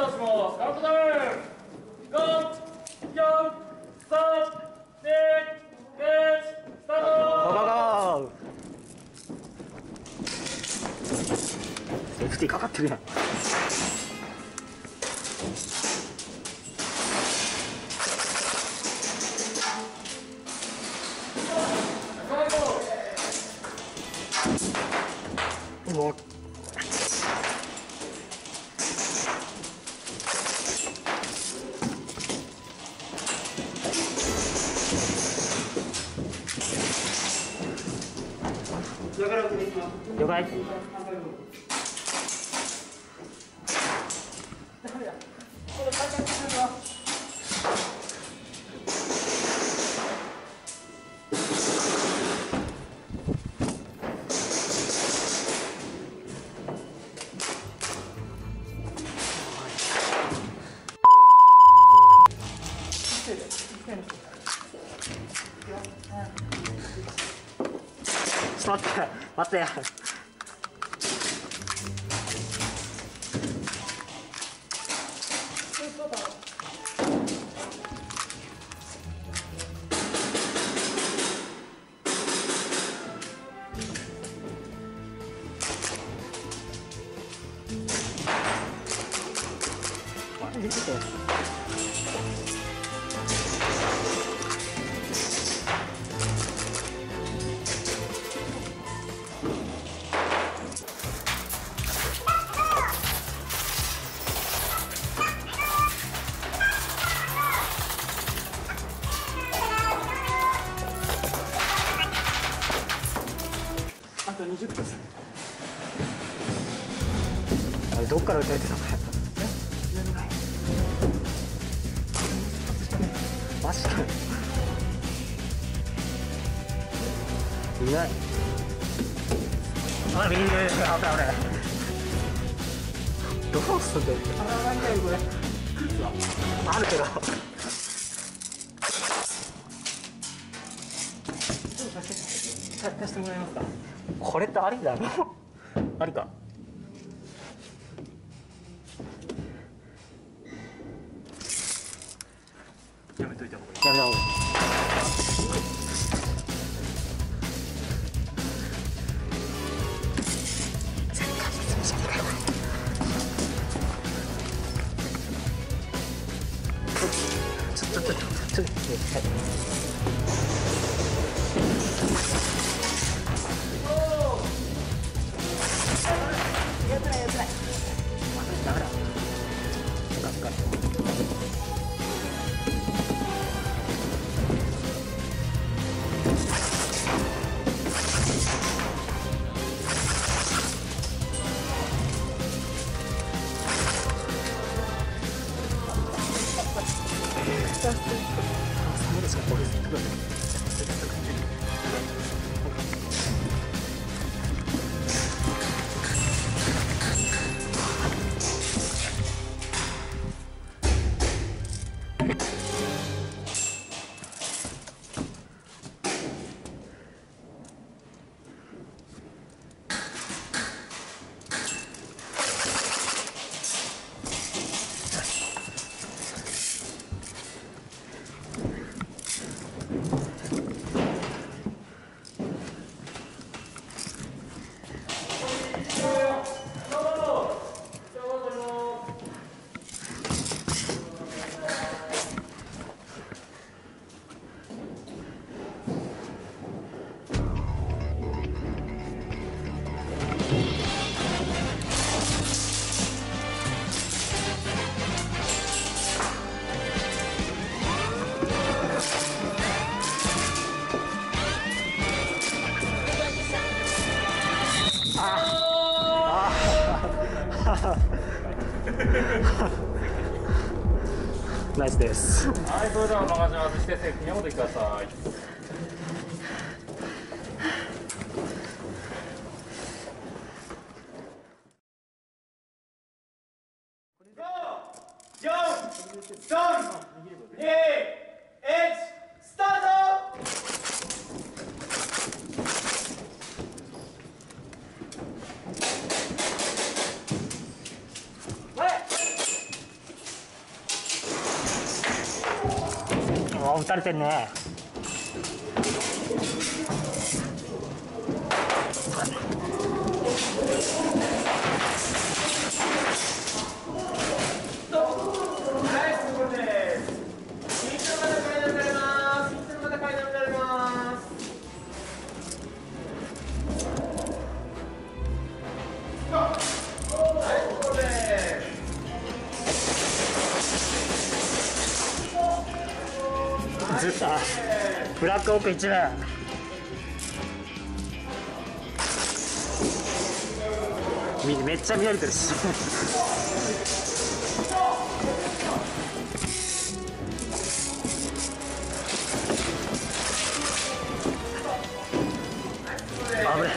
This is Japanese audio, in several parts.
トします。カウントダウン。5、4、3、2、1、スタート。 セーフティーかかってるやん。もう了解。ちょっと待って待って。見てて。あと20分です。あれどっから打たれてたの？マジか。いない。あ、右で、危ない危ない。どうすんだよ。ないんだよこれ。あるけど。ちょっと貸してもらえますか。これってありだろ。ありか。やめといた方がいい。やめた方がいい。ちょっとそうですか、これ。ナイスです。 はい、それでは任せます。してセーフにお戻りください。5、4、3、2、1、スタート。 あ、打たれてんね。ずっとブラックオーク1名。めっちゃ見られてるし危ね。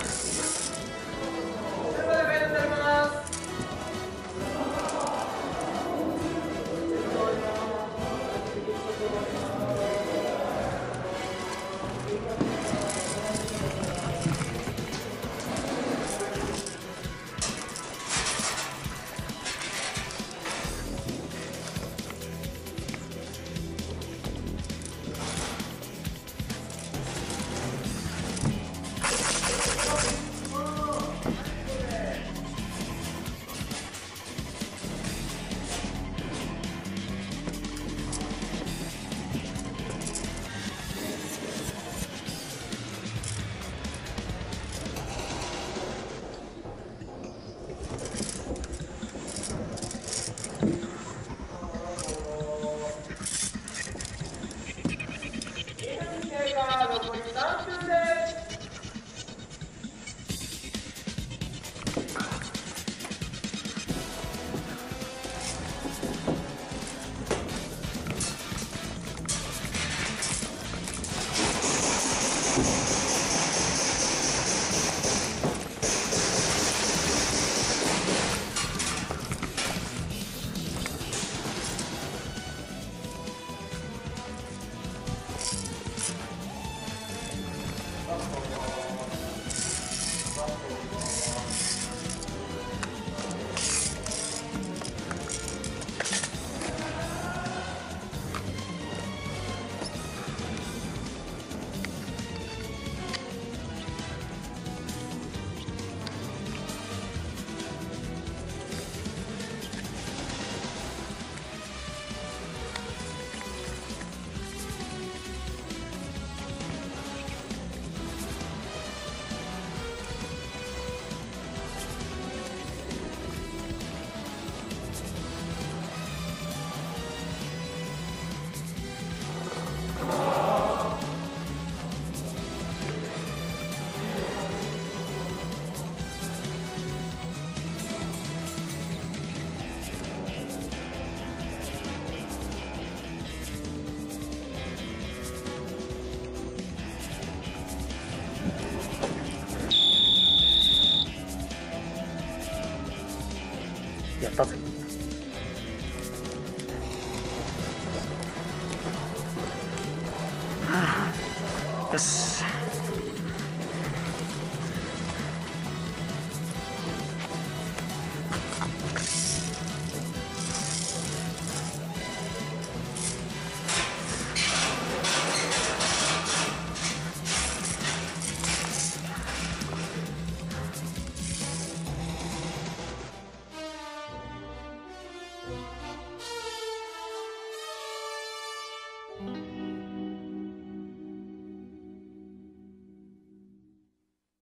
やったぜ。はあ、よし。